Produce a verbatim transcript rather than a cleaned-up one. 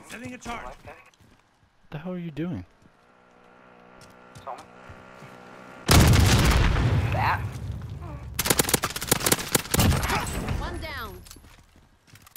Setting a target. Like that? What the hell are you doing? Tell me.